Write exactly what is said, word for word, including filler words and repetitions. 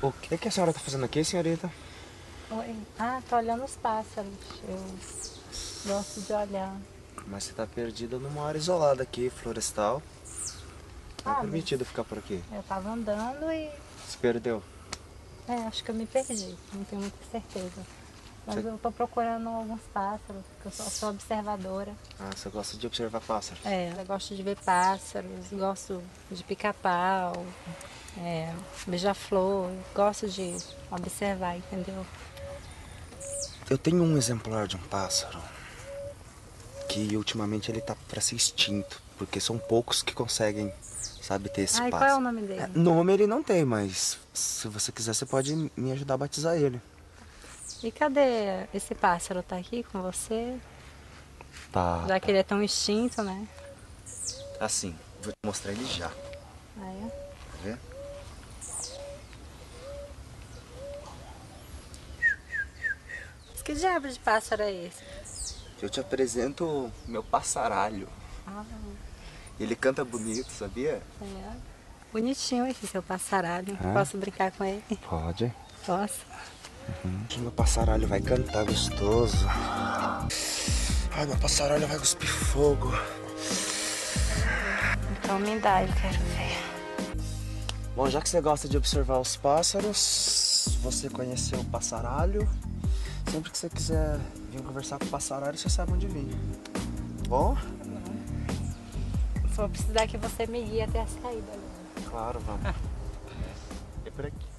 O que, que a senhora tá fazendo aqui, senhorita? Oi. Ah, tô olhando os pássaros. Eu gosto de olhar. Mas você tá perdida numa área isolada aqui, florestal. Não é Ah, permitido ficar por aqui. eu tava andando e... Se perdeu. É, acho que eu me perdi. Não tenho muita certeza. Mas Você- eu tô procurando alguns pássaros, porque eu sou, sou observadora. Ah, você gosta de observar pássaros. É, eu gosto de ver pássaros, gosto de pica-pau, é, beija-flor, gosto de observar, entendeu? Eu tenho um exemplar de um pássaro que ultimamente ele tá pra ser extinto, porque são poucos que conseguem, sabe, ter esse Ai, qual é pássaro. o nome dele? É, nome ele não tem, mas se você quiser você pode me ajudar a batizar ele. E cadê esse pássaro? Tá aqui com você? Tá. Já que ele é tão extinto, né? Assim, vou te mostrar ele já. Ah, é? Quer ver? Mas que diabo de pássaro é esse? Eu te apresento meu passaralho. Ah, Ele canta bonito, sabia? é. Bonitinho esse seu passaralho. É? Posso brincar com ele? Pode. Posso? Uhum. Meu passaralho vai cantar gostoso. Ai, meu passaralho vai cuspir fogo. Então me dá, eu quero ver. Bom, já que você gosta de observar os pássaros, você conheceu o passaralho. Sempre que você quiser vir conversar com o passaralho, você sabe onde vir. Bom? Vou precisar que você me guie até a saída. Claro, vamos. É por aqui.